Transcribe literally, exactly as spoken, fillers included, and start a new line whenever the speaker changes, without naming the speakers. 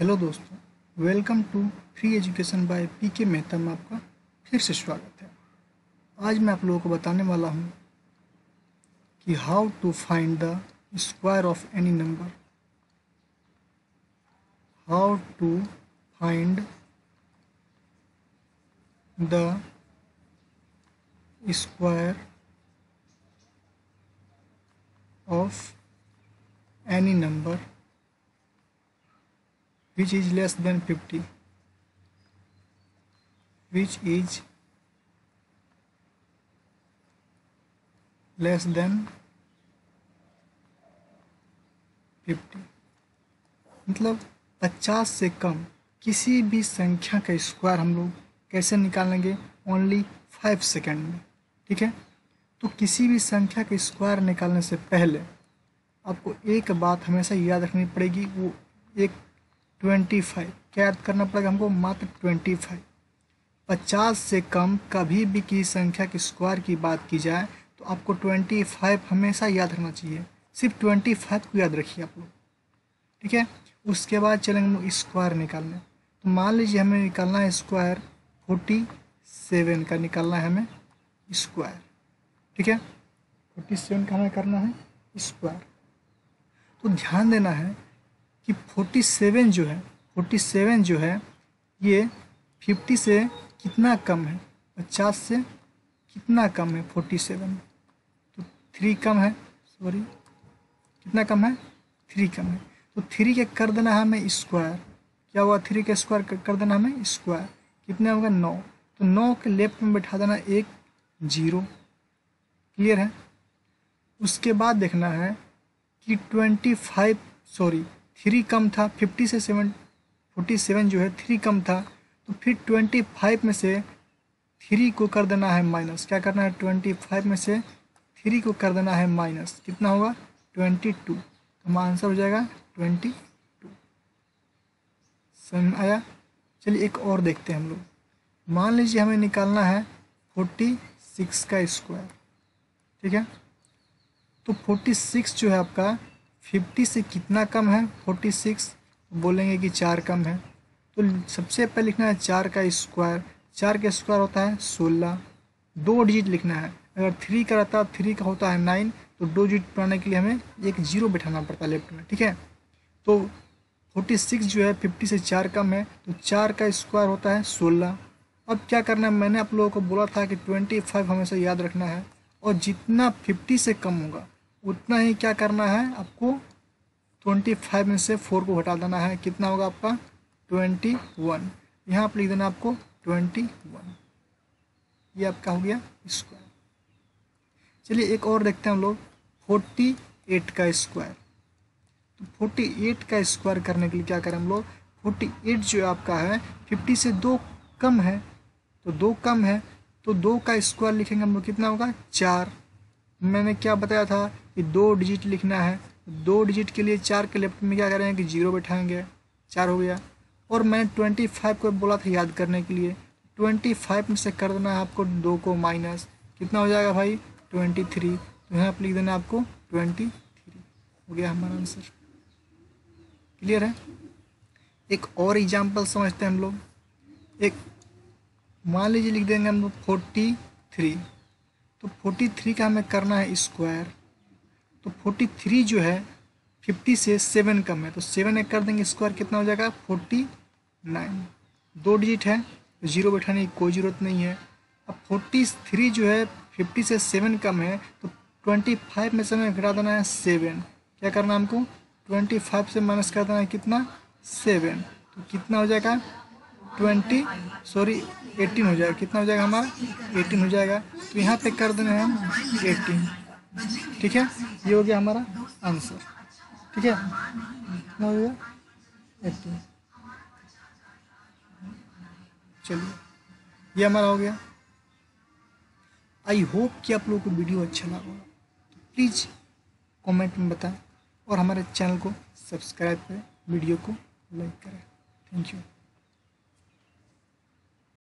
Hello दोस्तों, welcome to free education by P K Mehta में आपका फिर से स्वागत है। आज मैं आप लोगों को बताने वाला हूँ कि how to find the square of any number. How to find the square of any number which is less than fifty, which is less than fifty. मतलब पचास से कम किसी भी संख्या का स्क्वायर हम लोग कैसे निकालेंगे? ओनली फाइव सेकेंड में। ठीक है, तो किसी भी संख्या का स्क्वायर निकालने से पहले आपको एक बात हमेशा याद रखनी पड़ेगी, वो एक ट्वेंटी फाइव क्या याद करना पड़ेगा हमको? मात्र ट्वेंटी फाइव। पचास से कम कभी भी किसी संख्या के स्क्वायर की बात की जाए तो आपको ट्वेंटी फाइव हमेशा याद रखना चाहिए। सिर्फ ट्वेंटी फाइव को याद रखिए आप लोग। ठीक है, उसके बाद चलेंगे हम लोग स्क्वायर निकालने। तो मान लीजिए हमें निकालना है स्क्वायर फोर्टी सेवन का निकालना है हमें स्क्वायर। ठीक है, फोर्टी सेवन का हमें करना है स्क्वायर। तो ध्यान देना है कि फोर्टी सेवन जो है फोर्टी सेवन जो है ये फिफ्टी से कितना कम है? पचास से कितना कम है? Forty seven. तो थ्री कम है, सॉरी कितना कम है? थ्री कम है। तो थ्री के कर देना है हमें स्क्वायर। क्या हुआ? थ्री के स्क्वायर कर देना हमें स्क्वायर। कितना होगा? नौ। तो नौ के लेफ्ट में बैठा देना एक जीरो। क्लियर है? उसके बाद देखना है कि ट्वेंटी फाइव सॉरी थ्री कम था फिफ्टी से सेवन फोर्टी सेवन जो है थ्री कम था, तो फिर ट्वेंटी फाइव में से थ्री को कर देना है माइनस। क्या करना है? ट्वेंटी फाइव में से थ्री को कर देना है माइनस। कितना होगा? Twenty two. तो हमारा आंसर हो जाएगा ट्वेंटी टू। समझ में आया? चलिए एक और देखते हैं हम लोग। मान लीजिए हमें निकालना है फोर्टी सिक्स का स्क्वायर। ठीक है, तो फोर्टी सिक्स जो है आपका फिफ्टी से कितना कम है? फोर्टी सिक्स बोलेंगे कि चार कम है। तो सबसे पहले लिखना है चार का स्क्वायर। चार का स्क्वायर होता है सोलह। दो डिजिट लिखना है। अगर थ्री का रहता थ्री का होता है नाइन, तो दो डिजिट बनाने के लिए हमें एक जीरो बैठाना पड़ता है लेफ्ट में। ठीक है, तो फोर्टी सिक्स जो है फिफ्टी से चार कम है, तो चार का स्क्वायर होता है सोलह। अब क्या करना है? मैंने आप लोगों को बोला था कि ट्वेंटी फाइव हमेशा याद रखना है, और जितना फिफ्टी से कम होगा उतना ही क्या करना है आपको? ट्वेंटी फाइव में से फोर को हटा देना है। कितना होगा आपका? Twenty one. यहाँ पर लिख देना आपको ट्वेंटी वन। ये आपका हो गया स्क्वायर। चलिए एक और देखते हैं हम लोग, फोर्टी एट का स्क्वायर। तो फोर्टी एट का स्क्वायर करने के लिए क्या करें हम लोग? फोर्टी एट जो आपका है फिफ्टी से दो कम है, तो दो कम है तो दो का स्क्वायर लिखेंगे हम लोग। कितना होगा? चार। मैंने क्या बताया था कि दो डिजिट लिखना है। दो डिजिट के लिए चार के लेफ्ट में क्या करेंगे कि जीरो बैठाएंगे। चार हो गया। और मैंने ट्वेंटी फाइव को बोला था याद करने के लिए। ट्वेंटी फाइव में से कर देना है आपको दो को माइनस। कितना हो जाएगा भाई? Twenty three. तो यहाँ पर लिख देना आपको ट्वेंटी थ्री। हो गया हमारा आंसर। क्लियर है? एक और एग्जाम्पल समझते हैं हम लोग। एक मान लीजिए लिख देंगे हम लोग फोर्टी थ्री। तो फोर्टी थ्री का हमें करना है स्क्वायर। तो फोर्टी थ्री जो है फिफ्टी से सेवन कम है, तो सेवन एक कर देंगे स्क्वायर। कितना हो जाएगा? Forty nine. दो डिजिट है तो जीरो बैठाने की कोई ज़रूरत नहीं है। अब फोर्टी थ्री जो है फिफ्टी से सेवन कम है, तो ट्वेंटी फाइव में से हमें घटा देना है सेवन। क्या करना है हमको? ट्वेंटी फाइव से माइनस कर देना है कितना? सेवन। तो कितना हो जाएगा? ट्वेंटी सॉरी एटीन हो जाएगा। कितना हो जाएगा हमारा? एटीन हो जाएगा। तो यहाँ पे कर देना है हम एटीन। ठीक है, ये हो गया हमारा आंसर। ठीक है, कितना हो गया? एटीन। चलिए ये हमारा हो गया। आई होप कि आप लोगों को वीडियो अच्छा लगा होगा। तो प्लीज़ कमेंट में बताएं और हमारे चैनल को सब्सक्राइब करें, वीडियो को लाइक करें। Thank you.